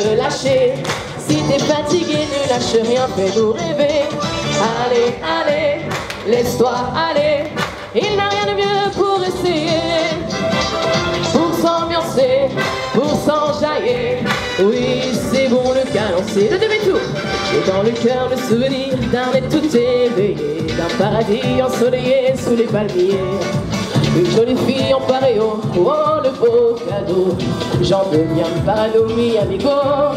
se lâcher. Si t'es fatigué, ne lâche rien, fais-nous rêver. Allez, allez, laisse-toi aller. Il n'a rien de mieux pour essayer. Pour s'ambiancer, pour s'enjailler. Oui, c'est bon le calancer. Le demi-tour. J'ai dans le cœur le souvenir d'un être tout éveillé, d'un paradis ensoleillé sous les palmiers. Une jolie fille en paréo, oh le beau cadeau. J'en deviens parano, mi amigo.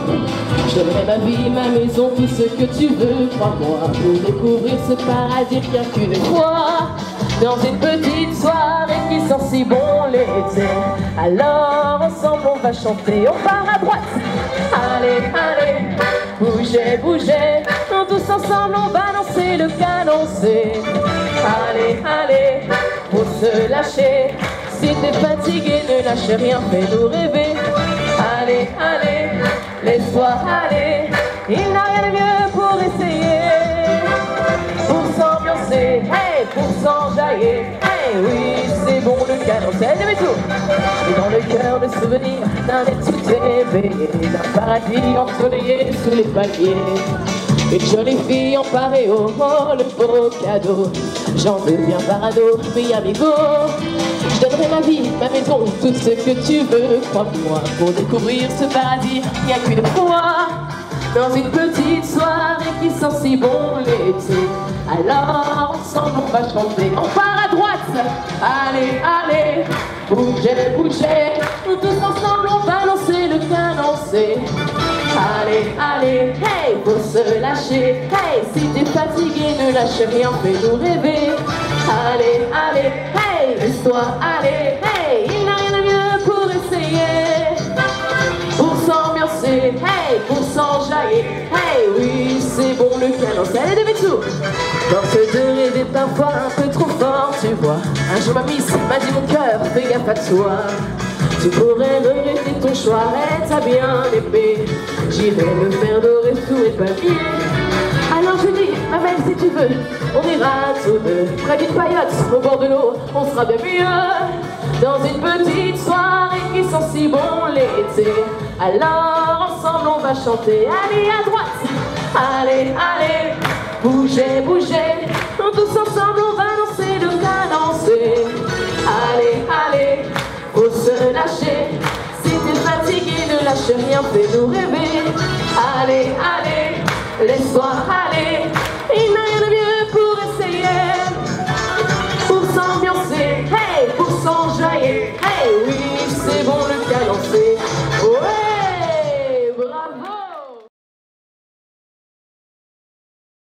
Je donnerai ma vie, ma maison, tout ce que tu veux, crois-moi, pour découvrir ce paradis rien qu'une fois. Dans une petite soirée qui sent si bon l'été. Alors ensemble on va chanter, on part à droite. Allez, allez, bougez, bougez. Tous ensemble on va danser le canoncé. Allez, allez, faut se lâcher. Si t'es fatigué, ne lâche rien, fais-nous rêver. Allez, allez, laisse-toi aller. Il n'a rien de mieux pour essayer. Pour s'ambiancer, hey, pour s'enjailler. Hey, oui, c'est bon le carousel de métaux. Et dans le cœur le souvenir d'un être tout éveillé, d'un paradis ensoleillé sous les palmiers. Une jolie fille en paréo, oh le beau cadeau. J'en deviens parano, mi amigo. Je donnerai ma vie, ma maison, tout ce que tu veux, crois-moi, pour découvrir ce paradis, il n'y a qu'une fois. Dans une petite soirée qui sent si bon l'été. Alors ensemble on va chanter, on part à droite. Allez, allez, bougez, bougez. Nous tous ensemble on va lancer le canoncé. Allez, allez, hey, faut se lâcher. Hey, si t'es fatigué, ne lâche rien, fais-nous rêver. Allez, allez, hey, laisse-toi aller. Hey, il n'a rien de mieux pour essayer. Pour s'ambiancer, hey, pour s'enjailler. Hey, oui, c'est bon le canon, allez, demi-tour. Force de rêver parfois un peu trop fort, tu vois. Un jour ma miss m'a dit mon cœur, fais gaffe à toi. Tu pourrais regretter ton choix, t'as bien aimé. J'irai me faire dorer sous les palmiers. Alors je dis, ma belle, si tu veux, on ira tous deux près d'une paillote, au bord de l'eau, on sera bien mieux. Dans une petite soirée qui sent si bon l'été. Alors ensemble on va chanter, allez à droite. Allez, allez, bougez, bougez. Tous ensemble on va danser le canoncé. Allez, allez, faut se lâcher. Si t'es fatigué, ne lâche rien, fais-nous rêver.